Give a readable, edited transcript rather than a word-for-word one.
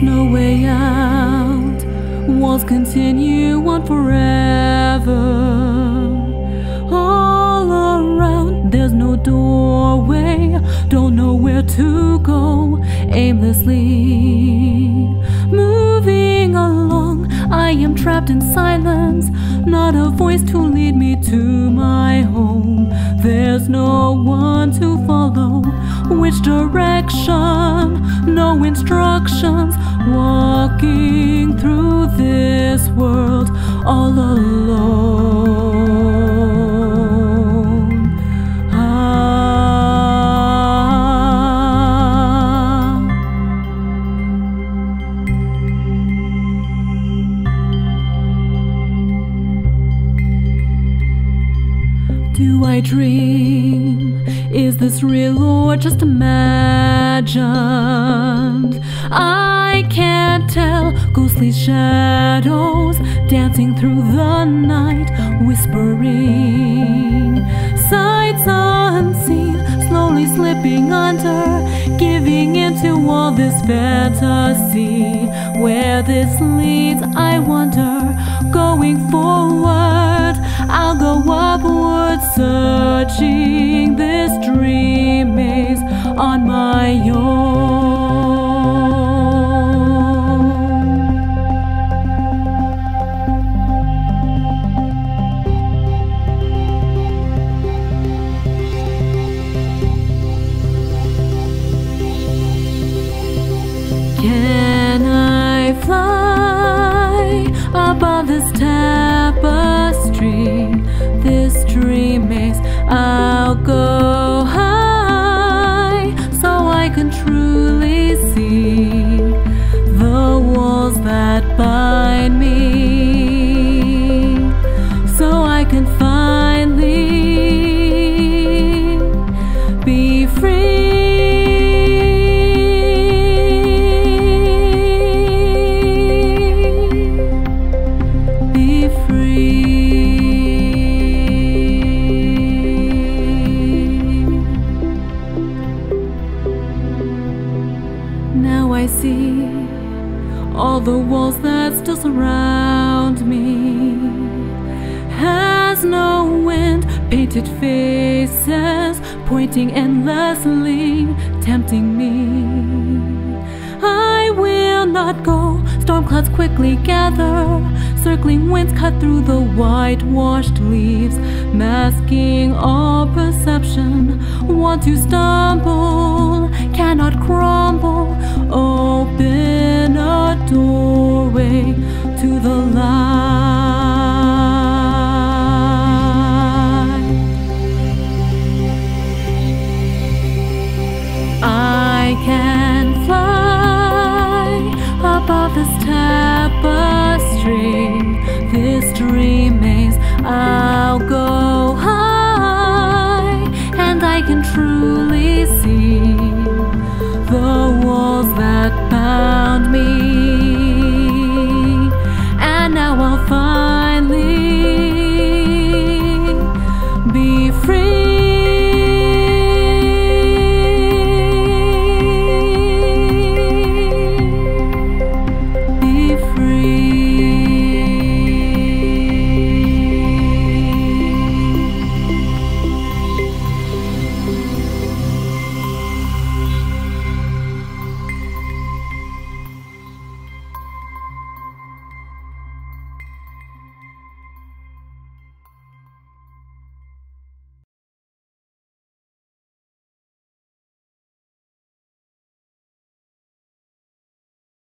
There's no way out. Walls continue on forever. All around, there's no doorway. Don't know where to go. Aimlessly moving along, I am trapped in silence. Not a voice to lead me to my home. There's no one to follow. Which direction? No instructions. Walking through this world all alone. Do I dream? Is this real or just imagined? I can't tell. Ghostly shadows dancing through the night, whispering sights unseen, slowly slipping under, giving into all this fantasy. Where this leads, I wonder. Going forward, I'll go upward, searching this dream maze on my own. Can I fly above this tapestry, this dream maze? I'll go high so I can truly see the walls that bind me, so I can finally be free. Now I see all the walls that still surround me. Has no wind, painted faces pointing endlessly, tempting me. I will not go. Storm clouds quickly gather, circling winds cut through the whitewashed leaves, masking all perception. Want to stumble, cannot crumble. Open a doorway to the light. I can fly above this tapestry, this dream maze. I'll go high, and I can truly